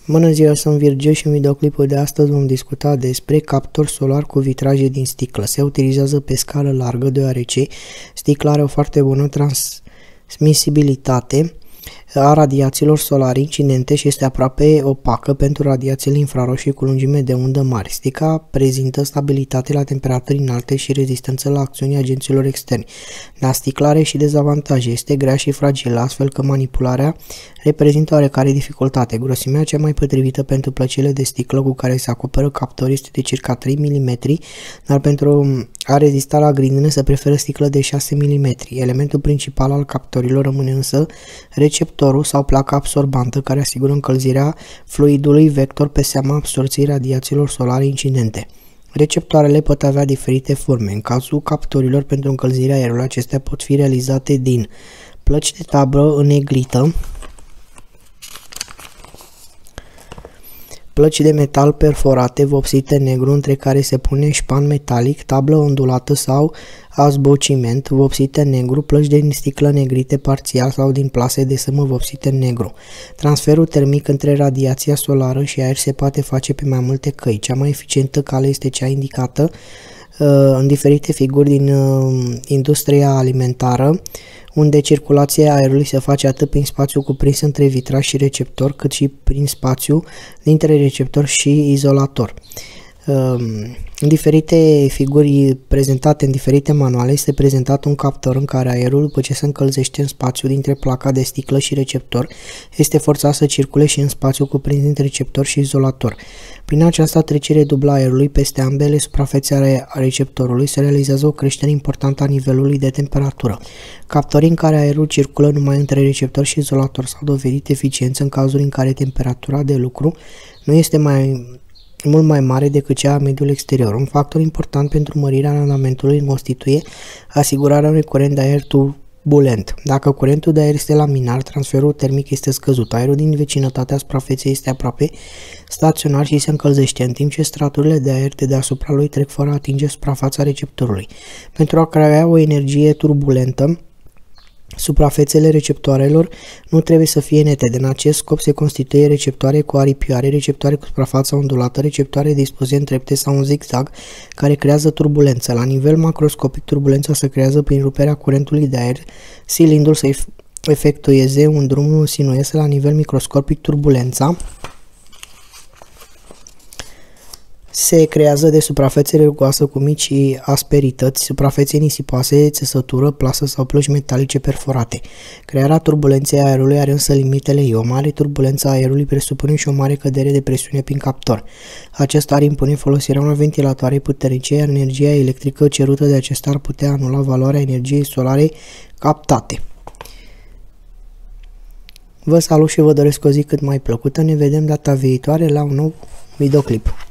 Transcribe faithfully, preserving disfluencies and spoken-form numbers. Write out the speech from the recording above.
Bună ziua, sunt Virgil și în videoclipul de astăzi vom discuta despre captor solar cu vitraje din sticlă. Se utilizează pe scară largă deoarece sticla are o foarte bună transmisibilitate a radiațiilor solare incidente și este aproape opacă pentru radiațiile infraroșii cu lungime de undă mari. Sticla prezintă stabilitate la temperaturi înalte și rezistență la acțiunii agenților externi. Dar sticla are și dezavantaje. Este grea și fragilă, astfel că manipularea reprezintă oarecare dificultate. Grosimea cea mai potrivită pentru plăcile de sticlă cu care se acoperă captorul este de circa trei milimetri, dar pentru a rezista la grindină se preferă sticlă de șase milimetri. Elementul principal al captorilor rămâne însă receptorul sau placa absorbantă care asigură încălzirea fluidului vector pe seama absorției radiațiilor solare incidente. Receptoarele pot avea diferite forme. În cazul captorilor pentru încălzirea aerului, acestea pot fi realizate din plăci de tablă îneglită, plăci de metal perforate vopsite negru între care se pune șpan metalic, tablă ondulată sau azbociment vopsite negru, plăci de sticlă negrite parțial sau din plase de sâmă vopsite negru. Transferul termic între radiația solară și aer se poate face pe mai multe căi. Cea mai eficientă cale este cea indicată uh, în diferite figuri din uh, industria alimentară, unde circulația aerului se face atât prin spațiu cuprins între vitraj și receptor, cât și prin spațiu dintre receptor și izolator. În diferite figuri prezentate în diferite manuale este prezentat un captor în care aerul, după ce se încălzește în spațiu dintre placa de sticlă și receptor, este forțat să circule și în spațiu cuprins între receptor și izolator. Prin această trecere dublă a aerului peste ambele suprafețe ale receptorului se realizează o creștere importantă a nivelului de temperatură. Captorii în care aerul circulă numai între receptor și izolator s-au dovedit eficienți în cazuri în care temperatura de lucru nu este mai mult mai mare decât cea a mediului exterior. Un factor important pentru mărirea randamentului constituie asigurarea unui curent de aer turbulent. Dacă curentul de aer este laminar, transferul termic este scăzut. Aerul din vecinătatea suprafeței este aproape staționar și se încălzește, în timp ce straturile de aer de deasupra lui trec fără a atinge suprafața receptorului. Pentru a crea o energie turbulentă, suprafețele receptoarelor nu trebuie să fie nete. Din acest scop se constituie receptoare cu aripioare, receptoare cu suprafața ondulată, receptoare dispuse în trepte sau în zigzag, care creează turbulență. La nivel macroscopic, turbulența se creează prin ruperea curentului de aer. Cilindrul să efectueze un drum sinuos. La nivel microscopic, turbulența se creează de suprafețe rugoasă cu mici asperități, suprafețe nisipoase, țesătură, plasă sau plăci metalice perforate. Crearea turbulenței aerului are însă limitele ei. O mare turbulență a aerului presupune și o mare cădere de presiune prin captor. Acesta ar impune folosirea unor ventilatoare puternice, iar energia electrică cerută de acesta ar putea anula valoarea energiei solare captate. Vă salut și vă doresc o zi cât mai plăcută. Ne vedem data viitoare la un nou videoclip.